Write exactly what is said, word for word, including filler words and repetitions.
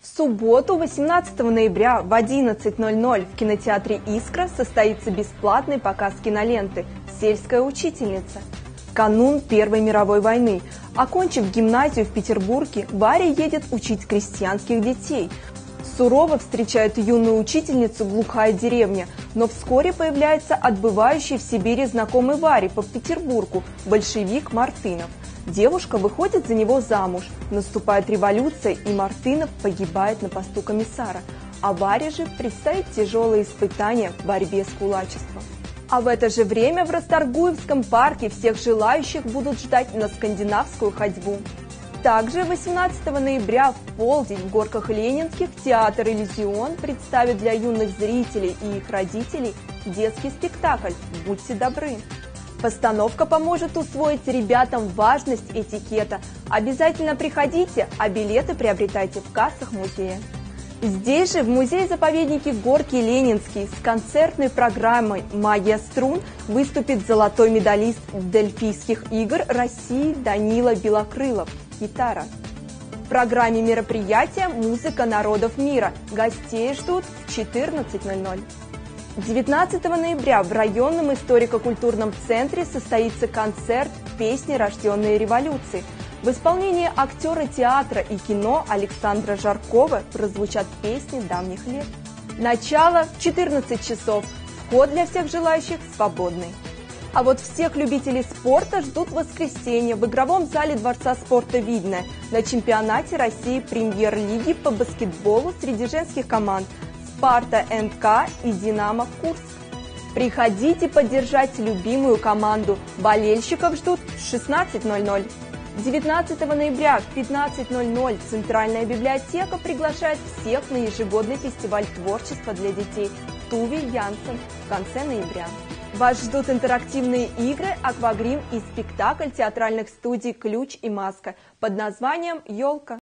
субботу, восемнадцатого ноября в одиннадцать ноль ноль в кинотеатре «Искра» состоится бесплатный показ киноленты «Сельская учительница». Канун Первой мировой войны. Окончив гимназию в Петербурге, Варя едет учить крестьянских детей. Сурово встречает юную учительницу глухая деревня, но вскоре появляется отбывающий в Сибири знакомый Варе по Петербургу большевик Мартынов. Девушка выходит за него замуж, наступает революция, и Мартынов погибает на посту комиссара, а Варе же предстоит тяжелые испытания в борьбе с кулачеством. А в это же время в Расторгуевском парке всех желающих будут ждать на скандинавскую ходьбу. Также восемнадцатого ноября в полдень в Горках Ленинских театр «Иллюзион» представит для юных зрителей и их родителей детский спектакль «Будьте добры». Постановка поможет усвоить ребятам важность этикета. Обязательно приходите, а билеты приобретайте в кассах музея. Здесь же, в музее-заповеднике Горки Ленинские, с концертной программой «Магия струн» выступит золотой медалист Дельфийских игр России Данила Белокрылов, гитара. В программе мероприятия «Музыка народов мира». Гостей ждут в четырнадцать ноль ноль. девятнадцатого ноября в районном историко-культурном центре состоится концерт «Песни, рожденные революцией». В исполнении актера театра и кино Александра Жаркова прозвучат песни давних лет. Начало в четырнадцать часов. Вход для всех желающих свободный. А вот всех любителей спорта ждут в воскресенье в игровом зале Дворца спорта «Видное» на чемпионате России премьер-лиги по баскетболу среди женских команд «Спарта энд Ка» и «Динамо Курск». Приходите поддержать любимую команду. Болельщиков ждут в шестнадцать ноль ноль. девятнадцатого ноября в пятнадцать ноль ноль Центральная библиотека приглашает всех на ежегодный фестиваль творчества для детей «Туве Янсен» в конце ноября. Вас ждут интерактивные игры, аквагрим и спектакль театральных студий «Ключ и маска» под названием «Елка».